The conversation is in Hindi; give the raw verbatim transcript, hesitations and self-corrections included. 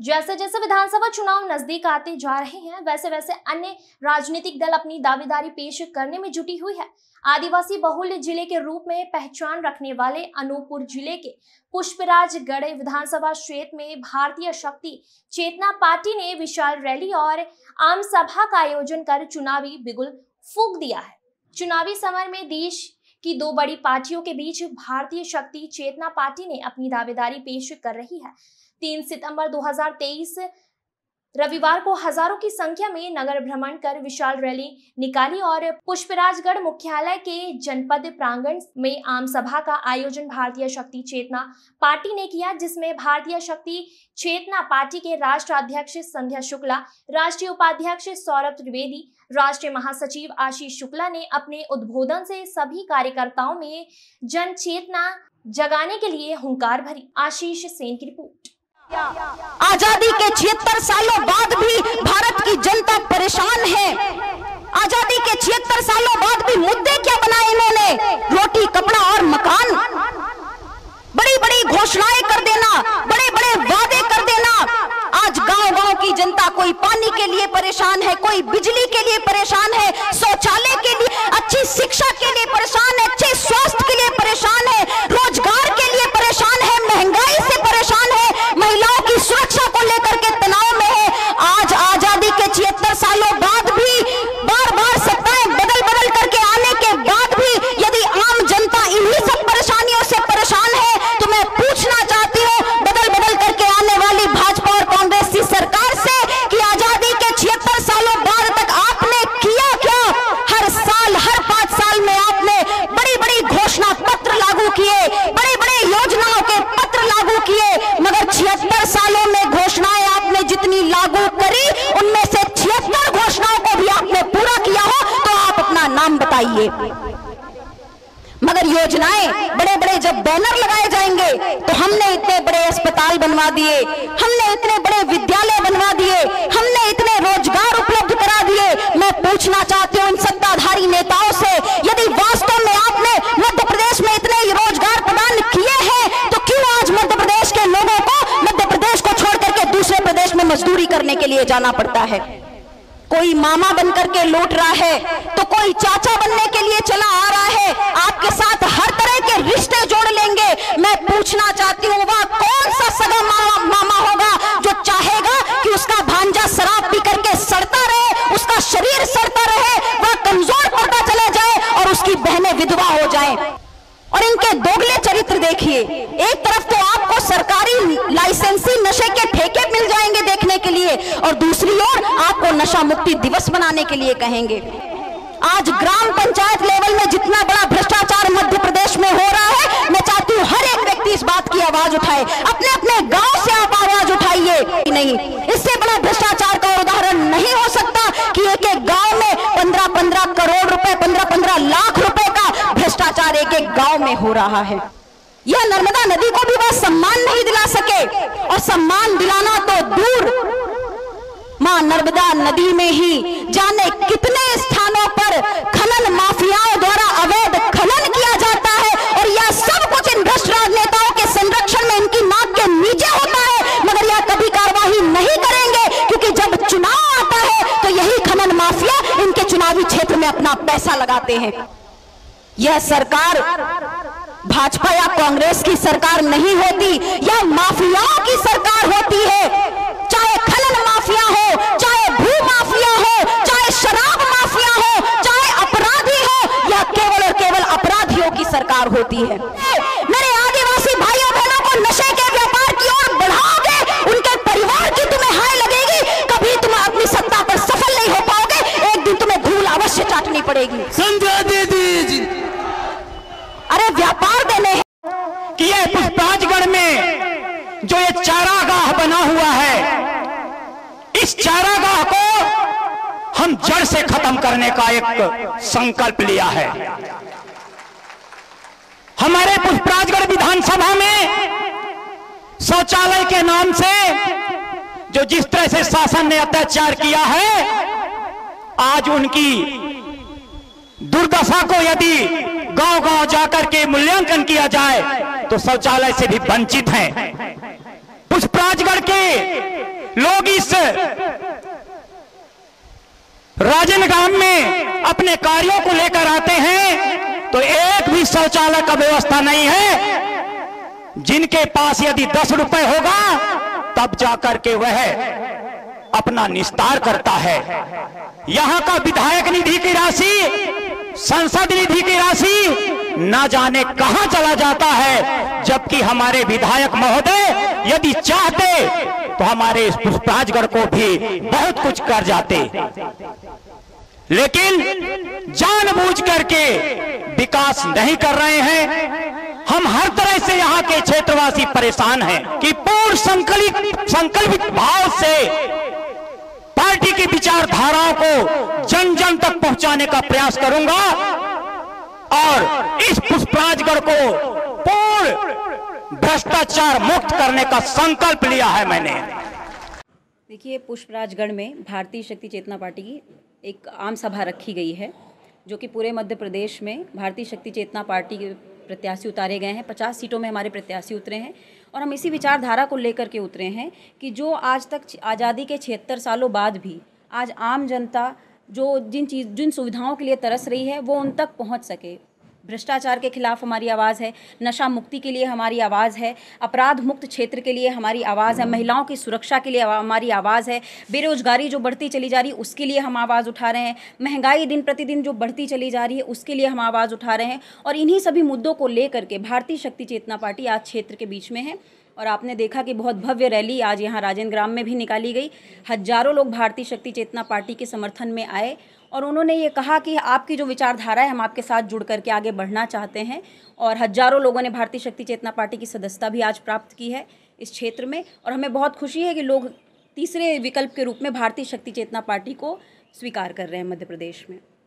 जैसे जैसे विधानसभा चुनाव नजदीक आते जा रहे हैं, वैसे वैसे अन्य राजनीतिक दल अपनी दावेदारी पेश करने में जुटी हुई है। आदिवासी बहुल जिले के रूप में पहचान रखने वाले अनूपपुर जिले के पुष्पराजगढ़ विधानसभा क्षेत्र में भारतीय शक्ति चेतना पार्टी ने विशाल रैली और आम सभा का आयोजन कर चुनावी बिगुल फूंक दिया है। चुनावी समर में देश की दो बड़ी पार्टियों के बीच भारतीय शक्ति चेतना पार्टी ने अपनी दावेदारी पेश कर रही है। तीन सितंबर दो हज़ार तेईस रविवार को हजारों की संख्या में नगर भ्रमण कर विशाल रैली निकाली और पुष्पराजगढ़ मुख्यालय के जनपद प्रांगण में आम सभा का आयोजन भारतीय शक्ति चेतना पार्टी ने किया, जिसमें भारतीय शक्ति चेतना पार्टी के राष्ट्र अध्यक्ष संध्या शुक्ला, राष्ट्रीय उपाध्यक्ष सौरभ त्रिवेदी, राष्ट्रीय महासचिव आशीष शुक्ला ने अपने उद्बोधन से सभी कार्यकर्ताओं में जन चेतना जगाने के लिए हुंकार भरी। आशीष सेन की रिपोर्ट। आजादी के छिहत्तर सालों बाद भी भारत की जनता परेशान है। आजादी के छिहत्तर सालों बाद भी मुद्दे क्या बनाए इन्होंने? रोटी, कपड़ा और मकान। बड़ी बड़ी घोषणाएं कर देना, बड़े बड़े वादे कर देना। आज गांव गांव की जनता कोई पानी के लिए परेशान है, कोई बिजली के लिए परेशान है, शौचालय के लिए, अच्छी शिक्षा के लिए परेशान है, अच्छे स्वास्थ्य के लिए परेशान है, रोजगार के लिए परेशान है, महंगाई से परेशान है, महिलाओं की सुरक्षा को लेकर के तनाव में है। आज आजादी के छिहत्तर सालों बाद भी, बार बार सत्ताएं बदल बदल करके आने के बाद भी यदि आम जनता इन्हीं सब परेशानियों से परेशान है, तो मैं पूछना चाहती हूँ बदल बदल करके आने वाली भाजपा और कांग्रेस की सरकार से कि आजादी के छिहत्तर सालों बाद तक आपने किया क्या? हर साल, हर पांच साल में आपने बड़ी बड़ी घोषणा पत्र लागू किए, बड़े बड़े योजनाओं के पत्र लागू किए, मगर छिहत्तर सालों में घोषणाएं आपने जितनी लागू करी, उनमें से छिहत्तर घोषणाओं को भी आपने पूरा किया हो तो आप अपना नाम बताइए। मगर योजनाएं, बड़े बड़े जब बैनर लगाए जाएंगे तो हमने इतने बड़े अस्पताल बनवा दिए, हमने इतने बड़े विद्यालय बनवा दिए, हमने इतने रोजगार उपलब्ध करा दिए। मैं पूछना चाहती हूँ इन सत्ताधारी नेताओं से, यदि वास्तव में आपने मध्य प्रदेश में इतने रोजगार प्रदान किए हैं तो क्यों आज मध्य प्रदेश के लोगों को मध्य प्रदेश को छोड़ करके दूसरे प्रदेश में मजदूरी करने के लिए जाना पड़ता है? कोई मामा बनकर के लौट रहा है तो कोई चाचा बनने के लिए चला आ रहा है, आपके साथ हर तरह के रिश्ते जोड़ लेंगे। मैं पूछना चाहती हूँ वह कौन सा सगा मामा, मामा होगा जो चाहेगा कि उसका भांजा शराब पी करके सड़ता रहे, उसका शरीर सड़ता रहे, वह कमजोर पड़ता चला जाए और उसकी बहनें विधवा हो जाएं। और इनके दोगले चरित्र देखिए, एक तरफ तो आपको सरकारी लाइसेंसी नशे के ठेके मिल जाएंगे देखने के लिए, और दूसरी ओर आपको नशा मुक्ति दिवस मनाने के लिए कहेंगे। आज ग्राम पंचायत लेवल में जितना बड़ा भ्रष्टाचार मध्य प्रदेश में हो रहा है, मैं चाहती हूँ हर एक व्यक्ति इस बात की आवाज उठाए, अपने अपने गांव से आप आवाज उठाइए। नहीं, इससे बड़ा भ्रष्टाचार का उदाहरण नहीं हो सकता कि एक एक गांव में पंद्रह पंद्रह करोड़ रुपए, पंद्रह पंद्रह लाख रुपए का भ्रष्टाचार एक एक गांव में हो रहा है। यह नर्मदा नदी को भी वह सम्मान नहीं दिला सके, और सम्मान दिलाना तो दूर, मां नर्मदा नदी में ही जाने कितने स्थानों पर खनन माफियाओं द्वारा अवैध खनन किया जाता है, और यह सब कुछ इन भ्रष्ट राजनेताओं के संरक्षण में इनकी नाक के नीचे होता है, मगर यह कभी कार्रवाई नहीं करेंगे, क्योंकि जब चुनाव आता है तो यही खनन माफिया इनके चुनावी क्षेत्र में अपना पैसा लगाते हैं। यह सरकार भाजपा या कांग्रेस की सरकार नहीं होती, यह माफियाओं की सरकार होती है। चाहे खनन माफिया हो, चाहे भू माफिया हो, चाहे शराब माफिया हो, चाहे अपराधी हो, यह केवल और केवल अपराधियों की सरकार होती है। मेरे आदिवासी भाइयों बहनों को नशे के व्यापार की ओर बढ़ाओगे, उनके परिवार की तुम्हें हाय लगेगी, कभी तुम अपनी सत्ता पर सफल नहीं हो पाओगे, एक दिन तुम्हें धूल अवश्य चाटनी पड़ेगी। संजय दीदी, अरे व्यापार देने कि ये पुष्पराजगढ़ में जो ये चारागाह बना हुआ है, इस चारागाह को हम जड़ से खत्म करने का एक संकल्प लिया है। हमारे पुष्पराजगढ़ विधानसभा में शौचालय के नाम से जो जिस तरह से शासन ने अत्याचार किया है, आज उनकी दुर्दशा को यदि गांव गांव जाकर के मूल्यांकन किया जाए तो शौचालय से भी वंचित हैं। पुष्पराजगढ़ के लोग इस राजनगांव में अपने कार्यों को लेकर आते हैं तो एक भी शौचालय का व्यवस्था नहीं है। जिनके पास यदि दस रुपए होगा तब जाकर के वह अपना निस्तार करता है। यहां का विधायक निधि की राशि, संसद निधि की राशि ना जाने कहां चला जाता है, जबकि हमारे विधायक महोदय यदि चाहते तो हमारे इस पुष्पराजगढ़ को भी बहुत कुछ कर जाते, लेकिन जानबूझ करके विकास नहीं कर रहे हैं। हम हर तरह से यहाँ के क्षेत्रवासी परेशान हैं कि पूर्ण संकलित संकल्पित भाव से पार्टी की विचारधाराओं को जन जन तक पहुंचाने का प्रयास करूंगा और इस पुष्पराजगढ़ को पूर्ण भ्रष्टाचार मुक्त करने का संकल्प लिया है मैंने। देखिए, पुष्पराजगढ़ में भारतीय शक्ति चेतना पार्टी की एक आम सभा रखी गई है, जो कि पूरे मध्य प्रदेश में भारतीय शक्ति चेतना पार्टी के प्रत्याशी उतारे गए हैं। पचास सीटों में हमारे प्रत्याशी उतरे हैं और हम इसी विचारधारा को लेकर के उतरे हैं कि जो आज तक आज़ादी के छिहत्तर सालों बाद भी आज आम जनता जो जिन चीज़ जिन सुविधाओं के लिए तरस रही है वो उन तक पहुंच सके। भ्रष्टाचार के खिलाफ हमारी आवाज़ है, नशा मुक्ति के लिए हमारी आवाज़ है, अपराध मुक्त क्षेत्र के लिए हमारी आवाज़ है, महिलाओं की सुरक्षा के लिए हमारी आवाज़ है, बेरोजगारी जो बढ़ती चली जा रही है उसके लिए हम आवाज़ उठा रहे हैं, महंगाई दिन प्रतिदिन जो बढ़ती चली जा रही है उसके लिए हम आवाज़ उठा रहे हैं। और इन्हीं सभी मुद्दों को लेकर के भारतीय शक्ति चेतना पार्टी आज क्षेत्र के बीच में है। और आपने देखा कि बहुत भव्य रैली आज यहाँ राजनग्राम में भी निकाली गई। हजारों लोग भारतीय शक्ति चेतना पार्टी के समर्थन में आए और उन्होंने ये कहा कि आपकी जो विचारधारा है हम आपके साथ जुड़ करके आगे बढ़ना चाहते हैं। और हजारों लोगों ने भारतीय शक्ति चेतना पार्टी की सदस्यता भी आज प्राप्त की है इस क्षेत्र में। और हमें बहुत खुशी है कि लोग तीसरे विकल्प के रूप में भारतीय शक्ति चेतना पार्टी को स्वीकार कर रहे हैं मध्य प्रदेश में।